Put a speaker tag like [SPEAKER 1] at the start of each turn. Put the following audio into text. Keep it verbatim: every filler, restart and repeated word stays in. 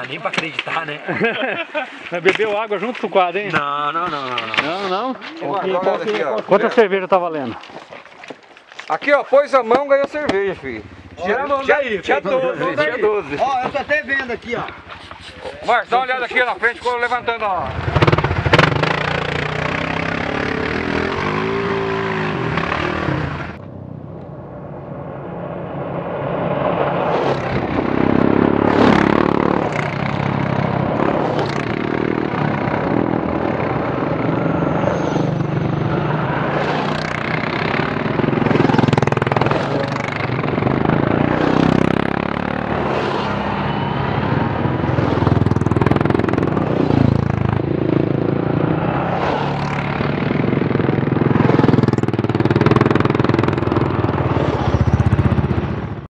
[SPEAKER 1] dá nem pra acreditar, né?
[SPEAKER 2] Bebeu água junto com o quadro, hein?
[SPEAKER 1] Não, não, não, não.
[SPEAKER 2] Não, não.
[SPEAKER 3] Qual que- qual que-
[SPEAKER 2] Quanta cerveja tá valendo?
[SPEAKER 3] Aqui, ó, pôs a mão, ganhou cerveja, filho.
[SPEAKER 1] Tira a mão daí,
[SPEAKER 3] Tinha
[SPEAKER 1] filho.
[SPEAKER 3] doze, tinha doze.
[SPEAKER 4] Ó, eu tô até vendo aqui, ó.
[SPEAKER 3] Marcos, dá uma olhada aqui na frente, ficou levantando, ó.